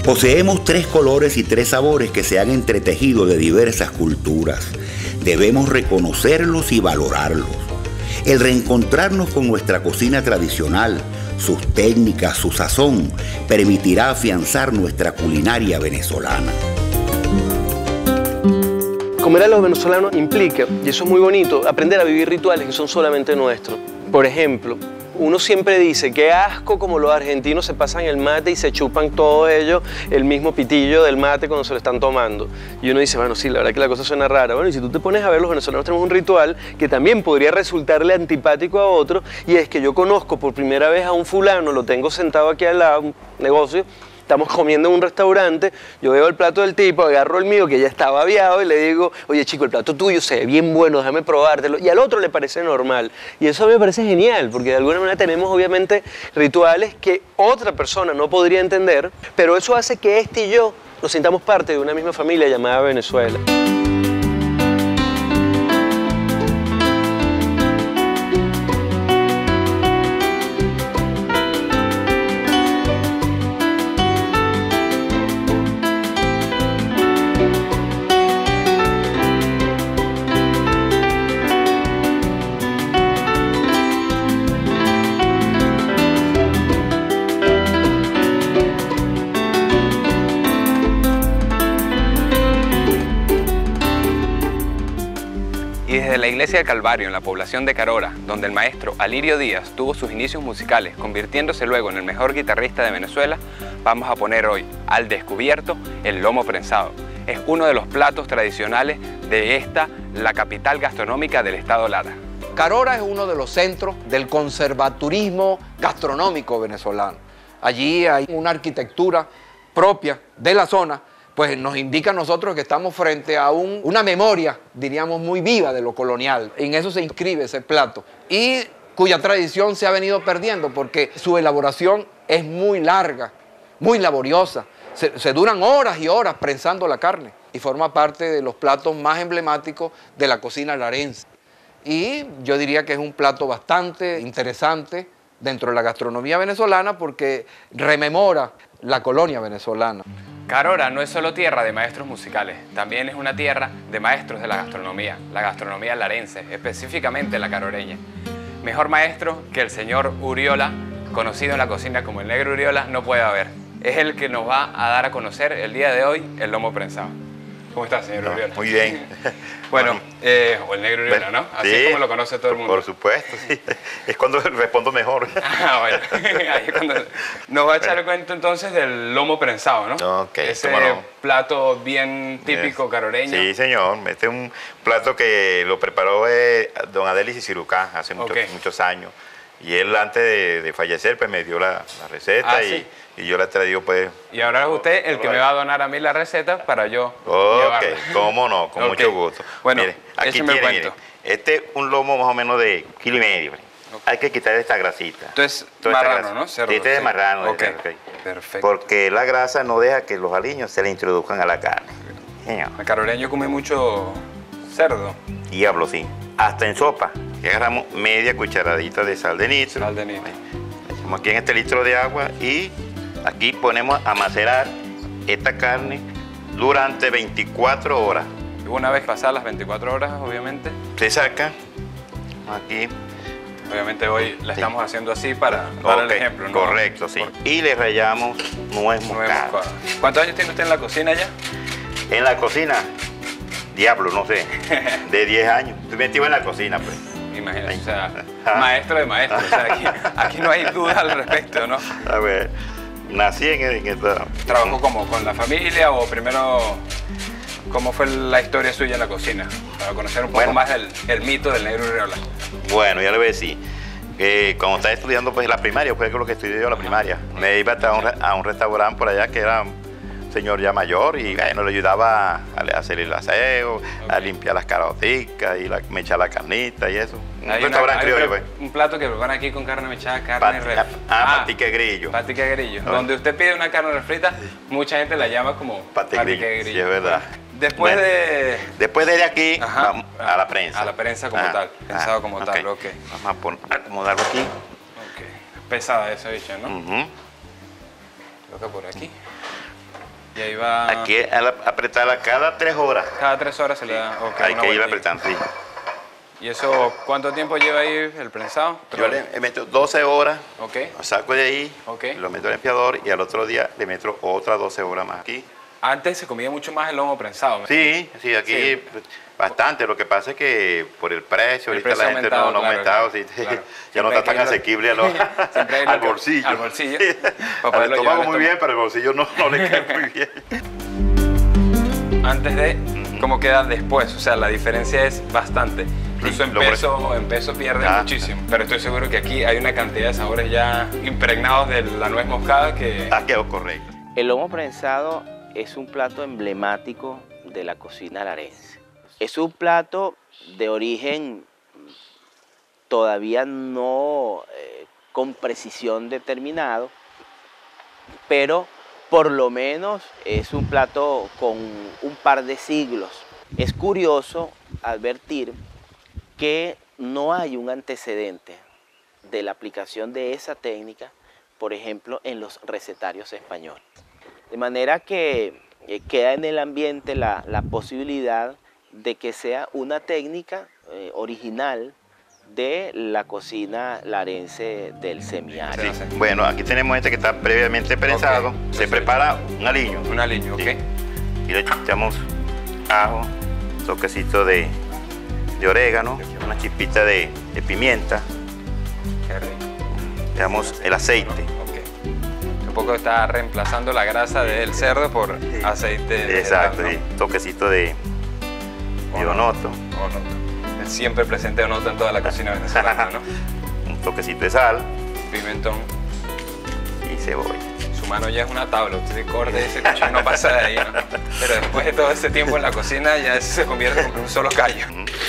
Poseemos 3 colores y 3 sabores que se han entretejido de diversas culturas. Debemos reconocerlos y valorarlos. El reencontrarnos con nuestra cocina tradicional, sus técnicas, su sazón, permitirá afianzar nuestra culinaria venezolana. Comer a los venezolanos implica, y eso es muy bonito, aprender a vivir rituales que son solamente nuestros. Por ejemplo, uno siempre dice, qué asco como los argentinos se pasan el mate y se chupan todos ellos el mismo pitillo del mate cuando se lo están tomando. Y uno dice, bueno, sí, la verdad que la cosa suena rara. Bueno, y si tú te pones a ver, los venezolanos tenemos un ritual que también podría resultarle antipático a otro, y es que yo conozco por primera vez a un fulano, lo tengo sentado aquí al lado, un negocio, estamos comiendo en un restaurante, yo veo el plato del tipo, agarro el mío que ya estaba aviado y le digo, oye chico, el plato tuyo se ve bien bueno, déjame probártelo. Y al otro le parece normal. Y eso a mí me parece genial, porque de alguna manera tenemos obviamente rituales que otra persona no podría entender, pero eso hace que este y yo nos sintamos parte de una misma familia llamada Venezuela. Desde la iglesia del Calvario, en la población de Carora, donde el maestro Alirio Díaz tuvo sus inicios musicales, convirtiéndose luego en el mejor guitarrista de Venezuela, vamos a poner hoy al descubierto el lomo prensado. Es uno de los platos tradicionales de la capital gastronómica del estado Lara. Carora es uno de los centros del conservaturismo gastronómico venezolano. Allí hay una arquitectura propia de la zona, pues nos indica a nosotros que estamos frente a una memoria, diríamos, muy viva de lo colonial. En eso se inscribe ese plato y cuya tradición se ha venido perdiendo porque su elaboración es muy larga, muy laboriosa. Se duran horas y horas prensando la carne y forma parte de los platos más emblemáticos de la cocina larense. Y yo diría que es un plato bastante interesante dentro de la gastronomía venezolana porque rememora la colonia venezolana. Carora no es solo tierra de maestros musicales, también es una tierra de maestros de la gastronomía larense, específicamente la caroreña. Mejor maestro que el señor Uriola, conocido en la cocina como el Negro Uriola, no puede haber. Es el que nos va a dar a conocer el día de hoy el lomo prensado. ¿Cómo está, señor Uriola? Muy bien. Bueno, o el Negro Uriola, ¿no? Así es como lo conoce todo el mundo. Por supuesto, sí. Es cuando respondo mejor. Ah, bueno. Ahí es cuando nos va a echar el cuento entonces del lomo prensado, ¿no? Ok, ese plato bien típico caroreño. Sí, señor. Este es un plato que lo preparó don Adelis Cirucá hace muchos años. Y él antes de fallecer pues me dio la receta y yo la he traído pues... Y ahora es usted el que me va a donar a mí la receta para yo llevarla. Cómo no, con mucho gusto. Bueno, mire, aquí tiene, mire, este es un lomo más o menos de 1,5 kilos. Hay que quitar esta grasita. Entonces, marrano, ¿no? Cerdo. Este es marrano. Perfecto. Porque la grasa no deja que los aliños se le introduzcan a la carne. El caroreño come mucho cerdo. Diablo, sí. Hasta en sopa. Y agarramos media cucharadita de sal de nitro. Sal de nitro. Echamos aquí en este litro de agua y aquí ponemos a macerar esta carne durante 24 horas. Una vez pasadas las 24 horas, obviamente. Se saca aquí. Obviamente hoy la estamos haciendo así para el ejemplo, ¿no? Correcto, sí. Y le rallamos nuez moscada. ¿Cuántos años tiene usted en la cocina ya? En la cocina, diablo, no sé, de 10 años. Estoy metido en la cocina, pues. Imagínate, o sea, maestro de maestros. O sea, aquí no hay duda al respecto, ¿no? A ver, nací en esta... ¿Trabajó como con la familia o primero cómo fue la historia suya en la cocina? Para conocer un poco más el mito del Negro Uriola. Bueno, ya le voy a decir. Cuando estaba estudiando pues la primaria, fue lo que estudié yo la primaria. Me iba a un restaurante por allá que era un señor ya mayor y bueno, le ayudaba a hacer el aseo, a limpiar las caroticas y me echaba la carnita y eso. Un restaurante criollo, pues. Un plato que preparan aquí con carne mechada, carne refrita. Patica de grillo. Patica de grillo. Donde usted pide una carne refrita, mucha gente la llama como patica de grillo. Sí, es verdad. Después de aquí, vamos a la prensa. A la prensa como tal, pensado como tal, ok. Vamos a acomodarlo aquí. Ok. Pesada esa bicha, ¿no? Coloca por aquí. Y ahí va... Aquí apretarla cada 3 horas. Cada 3 horas se le da... Okay, Hay que ir apretando, sí. ¿Y eso cuánto tiempo lleva ahí el prensado? Yo le meto 12 horas, Ok. lo saco de ahí, Ok. lo meto al limpiador y al otro día le meto otras 12 horas más aquí. Antes se comía mucho más el lomo prensado. Sí, aquí Sí. bastante. Lo que pasa es que por el precio, El ahorita precio la gente aumentado, no ha claro, aumentado, claro, sí, claro. ya no Siempre está tan hay que irlo- asequible Siempre hay al lo- bolsillo. al bolsillo, Sí. para poderlo Al estómago llevar al muy bien, pero el bolsillo no le cae muy bien. Antes de cómo queda después, o sea, la diferencia es bastante. Incluso Sí, en peso pierde Ah. muchísimo. Pero estoy seguro que aquí hay una cantidad de sabores ya impregnados de la nuez moscada que... Quedó correcto. El lomo prensado es un plato emblemático de la cocina larense. Es un plato de origen todavía no con precisión determinado, pero por lo menos es un plato con un par de siglos. Es curioso advertir que no hay un antecedente de la aplicación de esa técnica, por ejemplo, en los recetarios españoles. De manera que queda en el ambiente la posibilidad de que sea una técnica original de la cocina larense del semiárido. Sí. Bueno, aquí tenemos este que está previamente prensado. Ok. Se prepara un aliño. Un aliño, ¿ok? Sí. Y le echamos ajo, toquecito de orégano, una chispita de pimienta. Qué rico. Le damos el aceite. Ok. Un poco está reemplazando la grasa del cerdo por aceite de Exacto, vegetal, sí. Toquecito de onoto, ¿no? Onoto. Siempre presente onoto en toda la cocina venezolana, ¿no? un toquecito de sal Pimentón. y cebolla. Su mano ya es una tabla, usted corta ese cuchillo y no pasa de ahí, ¿no? Pero después de todo ese tiempo en la cocina ya se convierte en un solo callo.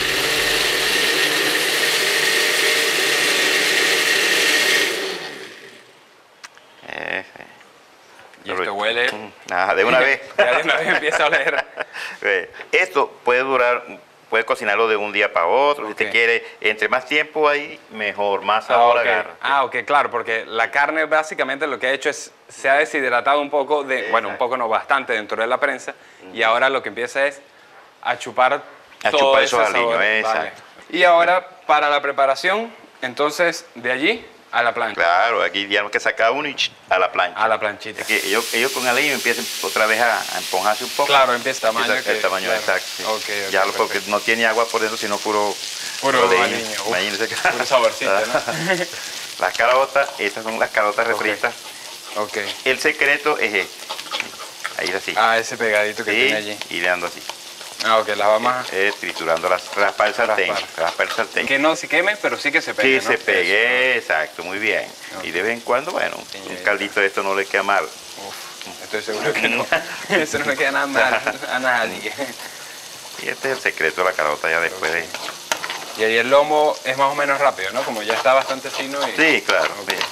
Y esto huele... Nada, de una vez. Ya de una vez empieza a oler. Esto puede durar, puede cocinarlo de un día para otro. Si Ok. usted quiere, entre más tiempo ahí, mejor, más sabor ok. agarra. Ok, claro, porque la carne básicamente lo que ha hecho es, se ha deshidratado un poco, bueno, un poco no, bastante dentro de la prensa, y ahora lo que empieza es a chupar A todo chupar ese esos aliños, sabor. exacto. Y ahora, para la preparación, entonces, de allí a la plancha. Claro, aquí tenemos que sacar uno y a la plancha. A la planchita. Es que ellos con el aliño empiezan otra vez a emponjarse un poco. Claro, empieza el tamaño. El tamaño claro. exacto. Sí. Ok, Ya porque perfecto. no tiene agua por dentro, sino puro Puro aliño. aliño. Uf, Imagínense. puro saborcito, ¿no? Las carotas, estas son las carotas refritas. Ok. El secreto es este. Ahí así. Ah, ese pegadito que Sí, tiene allí. y le dando así. Ah, ok, las vamos a... Triturando raspar el sartén. Raspar el sartén. Que no se queme, pero sí que se pegue, Sí, ¿no? se pegue, exacto, muy bien. Ok. Y de vez en cuando, bueno, Sí, un ya. caldito de esto no le queda mal. Uf, estoy seguro que no. Eso no le queda nada mal a nadie. Y este es el secreto de la carota ya después de... Y ahí el lomo es más o menos rápido, ¿no? Como ya está bastante fino y... Sí, claro. Ok. Sí.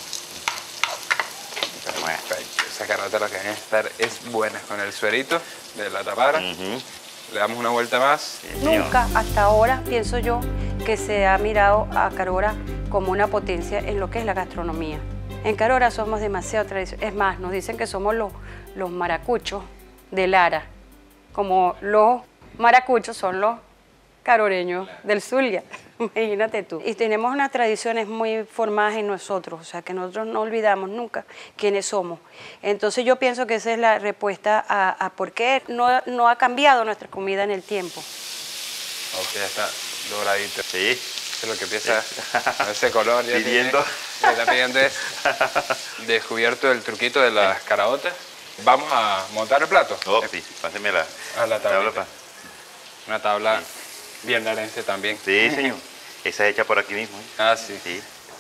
Bueno. Perfecto. Esa carota lo que debe estar es buena. Con el suerito de la tapara, Ujú. le damos una vuelta más. Sí, señor. Nunca hasta ahora pienso yo que se ha mirado a Carora como una potencia en lo que es la gastronomía. En Carora somos demasiado tradicionales. Es más, nos dicen que somos los maracuchos de Lara, como los maracuchos son los caroreños del Zulia. Imagínate tú. Y tenemos unas tradiciones muy formadas en nosotros, o sea, que nosotros no olvidamos nunca quiénes somos. Entonces yo pienso que esa es la respuesta a por qué no ha cambiado nuestra comida en el tiempo. Ok, ya está doradito. Sí. Eso es lo que empieza con ese color. Ya Pidiendo. tiene- está pidiendo es descubierto el truquito de las caraotas. Vamos a montar el plato. Oh, sí, páseme la A la tablita. tabla. Una tabla bien larense también. Sí, señor. Esa es hecha por aquí mismo. Ah, sí. Sí.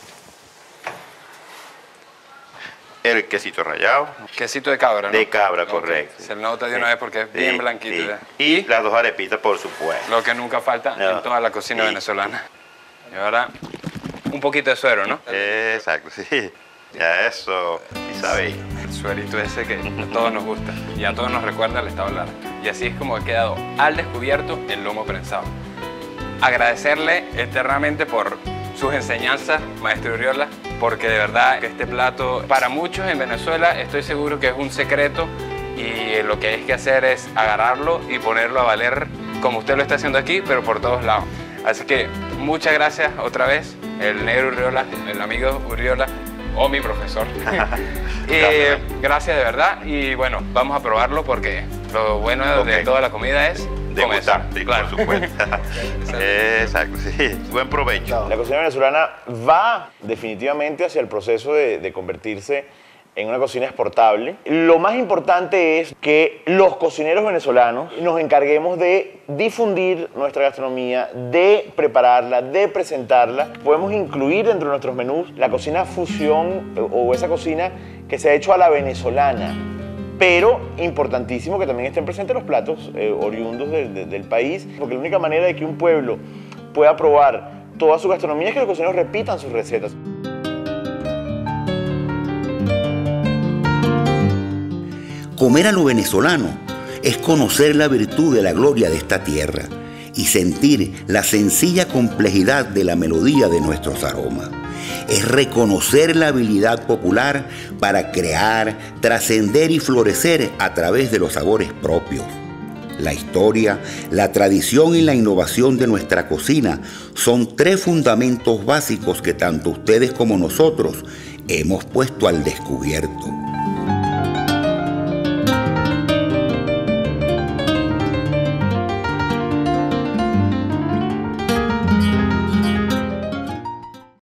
El quesito rallado. Quesito de cabra, ¿no? De cabra, Ok. correcto. Se nota de Sí. una vez porque es Sí, bien blanquito. sí. ¿ya? Y las 2 arepitas, por supuesto. Lo que nunca falta No. en toda la cocina Sí. venezolana. Y ahora un poquito de suero, ¿no? Exacto, sí. Ya eso, sí sabéis. El suerito ese que a todos nos gusta y a todos nos recuerda al estado Lara. Y así es como ha quedado al descubierto el lomo prensado. Agradecerle eternamente por sus enseñanzas, maestro Uriola, porque de verdad que este plato para muchos en Venezuela estoy seguro que es un secreto y lo que hay que hacer es agarrarlo y ponerlo a valer como usted lo está haciendo aquí, pero por todos lados. Así que muchas gracias otra vez, el negro Urriola, el amigo Urriola, o mi profesor. Gracias de verdad, y bueno, vamos a probarlo porque lo bueno de toda la comida es comenzar. Sí, claro. por supuesto. Exacto, sí. Buen provecho. La cocina venezolana va definitivamente hacia el proceso de convertirse en una cocina exportable. Lo más importante es que los cocineros venezolanos nos encarguemos de difundir nuestra gastronomía, de prepararla, de presentarla. Podemos incluir dentro de nuestros menús la cocina fusión o esa cocina que se ha hecho a la venezolana. Pero importantísimo que también estén presentes los platos oriundos del país, porque la única manera de que un pueblo pueda probar toda su gastronomía es que los cocineros repitan sus recetas. Comer a lo venezolano es conocer la virtud de la gloria de esta tierra y sentir la sencilla complejidad de la melodía de nuestros aromas. Es reconocer la habilidad popular para crear, trascender y florecer a través de los sabores propios. La historia, la tradición y la innovación de nuestra cocina son tres fundamentos básicos que tanto ustedes como nosotros hemos puesto al descubierto.